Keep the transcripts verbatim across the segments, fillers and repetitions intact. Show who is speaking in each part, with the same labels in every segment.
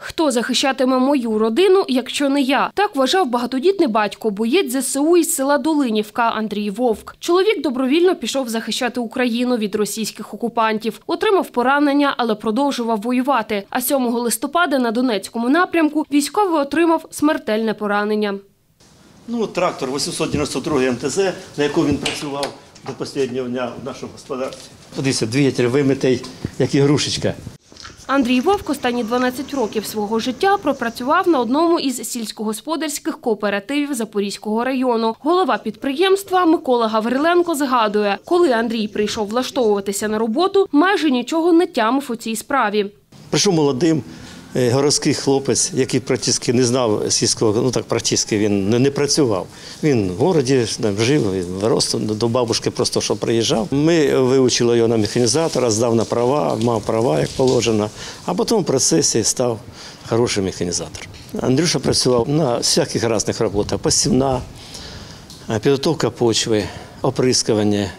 Speaker 1: Хто захищатиме мою родину, якщо не я? Так вважав багатодітний батько, боєць зе се у із села Долинівка Андрій Вовк. Чоловік добровільно пішов захищати Україну від російських окупантів. Отримав поранення, але продовжував воювати. А сьомого листопада на Донецькому напрямку військовий отримав смертельне поранення.
Speaker 2: Ну, трактор вісімсот дев'яносто другий ем те зет, на якому він працював до останнього дня в нашому господарстві. Подивіться, двигатель вимитий, як ігрушечка.
Speaker 1: Андрій Вовк останні дванадцять років свого життя пропрацював на одному із сільськогосподарських кооперативів Запорізького району. Голова підприємства Микола Гавриленко згадує, коли Андрій прийшов влаштовуватися на роботу, майже нічого не тямив у цій справі.
Speaker 2: Прийшов молодим, городський хлопець, який практично не знав сільського, ну так практично він не, не працював. Він в місті жив, вирос до бабушки просто, що приїжджав. Ми вивчили його на механізатора, здав на права, мав права, як положено, а потім в процесі став хороший механізатор. Андрюша працював на всяких різних роботах, посівна, підготовка почви, оприскування,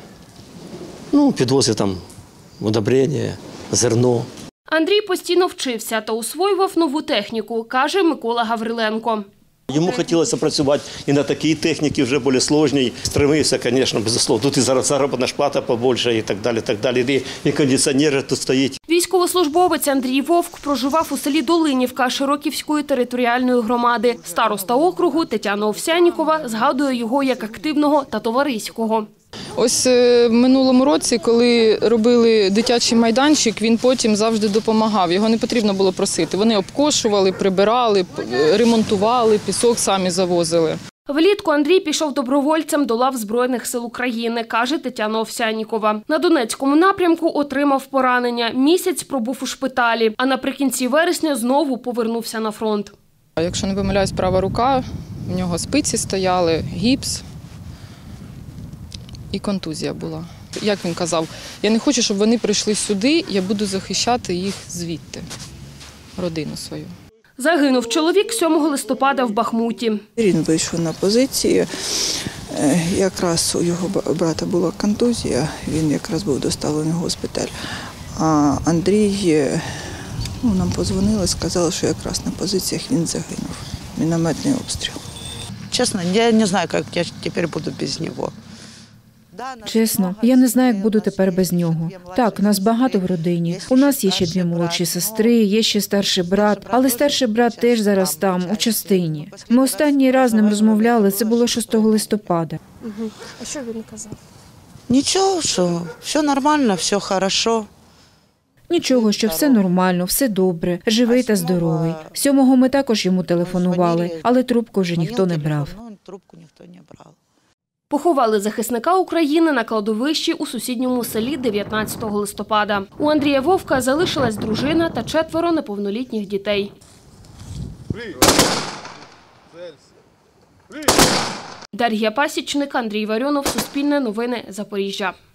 Speaker 2: ну, підвозив там удобрення, зерно.
Speaker 1: Андрій постійно вчився та освоював нову техніку, каже Микола Гавриленко.
Speaker 2: Йому хотілося працювати і на такій техніці, вже більш складній. Стремився, звісно, безусловно. Тут і заробітна плата побільше і так далі, так далі. І кондиціонер тут стоїть.
Speaker 1: Військовослужбовець Андрій Вовк проживав у селі Долинівка Широківської територіальної громади. Староста округу Тетяна Овсянікова згадує його як активного та товариського.
Speaker 3: Ось в минулому році, коли робили дитячий майданчик, він потім завжди допомагав. Його не потрібно було просити. Вони обкошували, прибирали, ремонтували, пісок самі завозили.
Speaker 1: Влітку Андрій пішов добровольцем до лав Збройних сил України, каже Тетяна Овсянікова. На Донецькому напрямку отримав поранення. Місяць пробув у шпиталі, а наприкінці вересня знову повернувся на фронт.
Speaker 3: Якщо не помиляюсь, права рука, в нього спиці стояли, гіпс. І контузія була. Як він казав, я не хочу, щоб вони прийшли сюди, я буду захищати їх звідти, родину свою.
Speaker 1: Загинув чоловік сьомого листопада в Бахмуті.
Speaker 4: Він вийшов на позицію, якраз у його брата була контузія, він якраз був доставлений в госпіталь. А Андрій, ну, нам подзвонили, сказали, що якраз на позиціях він загинув. Мінометний обстріл.
Speaker 5: Чесно, я не знаю, як я тепер буду без нього.
Speaker 6: Чесно, я не знаю, як буду тепер без нього. Так, нас багато в родині. У нас є ще дві молодші сестри, є ще старший брат, але старший брат теж зараз там, у частині. Ми останній раз з ним розмовляли, це було шостого листопада.
Speaker 1: Угу. А що він казав?
Speaker 5: Нічого, що все нормально, все добре.
Speaker 6: Нічого, що все нормально, все добре, живий та здоровий. Сьомого ми також йому телефонували, але трубку вже ніхто не брав.
Speaker 1: Поховали захисника України на кладовищі у сусідньому селі дев'ятнадцятого листопада. У Андрія Вовка залишилась дружина та четверо неповнолітніх дітей. Дар'я Пасічник, Андрій Варіонов, Суспільне новини, Запоріжжя.